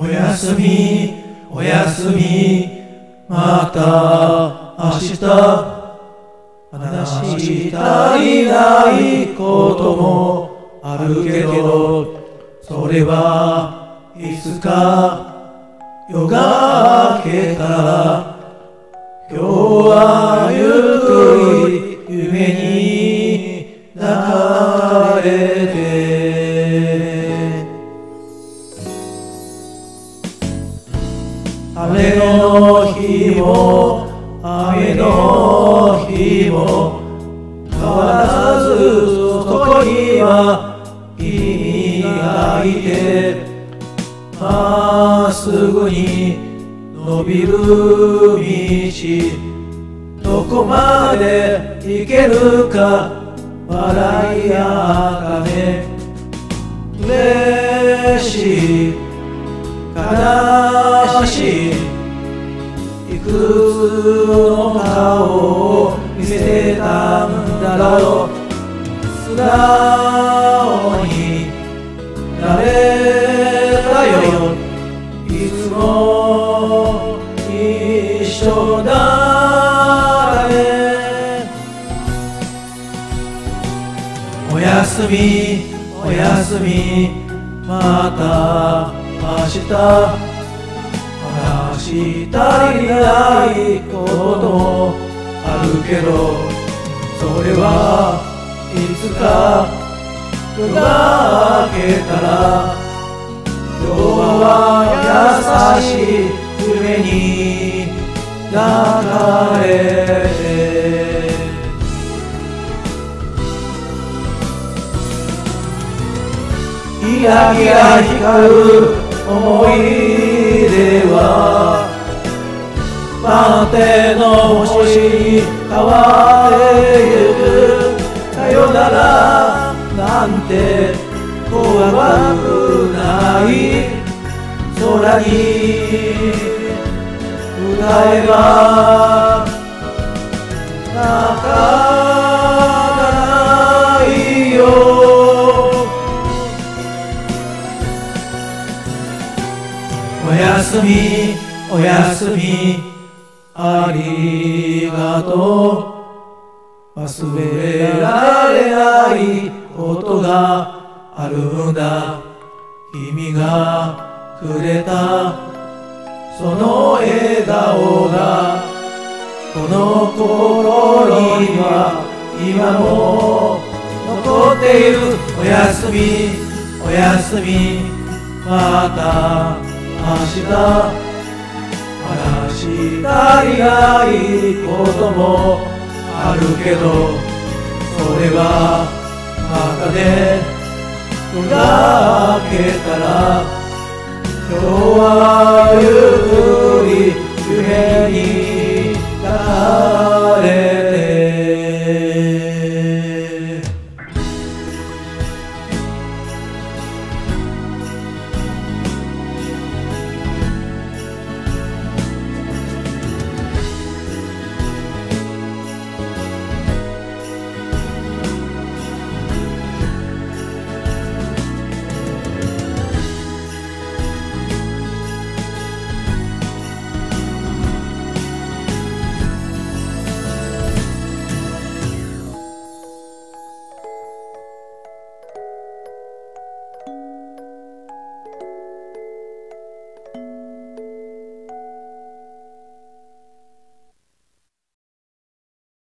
やすみおやすみ、また明日。話したりないこともあるけど、それはいつか夜が明けたら。今日はゆっくり夢に抱かれて、雨の日も雨の日も変わらずそこには君がいて、まっすぐに伸びる道、どこまで行けるか笑いあがめ、嬉しい悲しいいくつの顔を見せたんだろう。素直になれたよ、いつも一緒だね。おやすみおやすみ、また明日。話したりないこともあるけど、それはいつか夜が明けたら。今日は優しい夢に抱かれて、ギラギラ光る思い出は満天の星に変わってゆく。さよならなんて怖くない空に歌えば泣かないよ。おやすみおやすみ、ありがとう。忘れられないことがあるんだ。君がくれたその笑顔がこの心には今も残っている。おやすみおやすみ、また明日。話したりないこともあるけど、それはまたね夜が明けたら。今日は